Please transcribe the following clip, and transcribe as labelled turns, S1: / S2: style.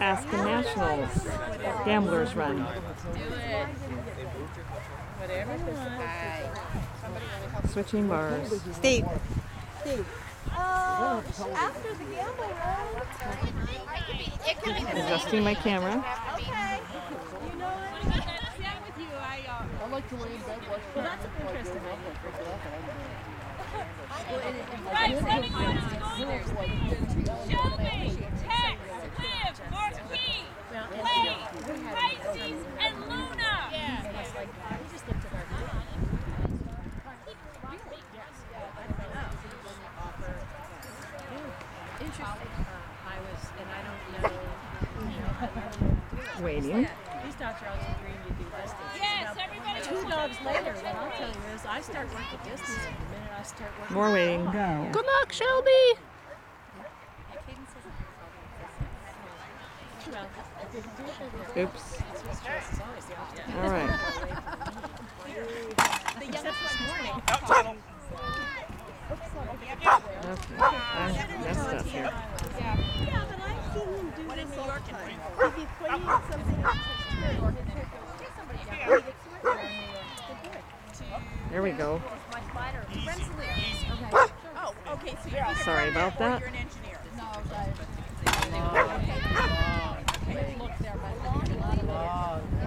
S1: Aspen Nationals Gamblers Run.
S2: Do it. Whatever you want.
S1: Switching bars.
S3: Steve.
S4: After the gamble run. It could be the
S1: Adjusting my camera.
S4: Okay. You know what?
S5: I like to lay in bed watch.
S2: Well, that's interesting.
S6: Right, everyone is going there. Shelby, Tex, Liv, Marquis, Clay, Pisces, and Luna.
S2: Yeah. And it's like, we just looked at our Interesting. I was, and I don't know,
S1: Waiting.
S2: these dogs are always agreeing to do distance.
S6: Yes, everybody.
S2: 2 dogs later, what I'll tell you is I start working distance and the minute I start working.
S1: More waiting.
S3: Go.
S2: luck, Shelby!
S1: Oops. All right.
S2: The youngest this morning.
S1: Okay. I messed up here.
S4: Yeah, but I've seen him do this all the time. If he's pointing at something else, or he'll take somebody down.
S1: There we go.
S4: Oh, okay, so you're
S1: Sorry about that.
S4: an engineer.
S2: No,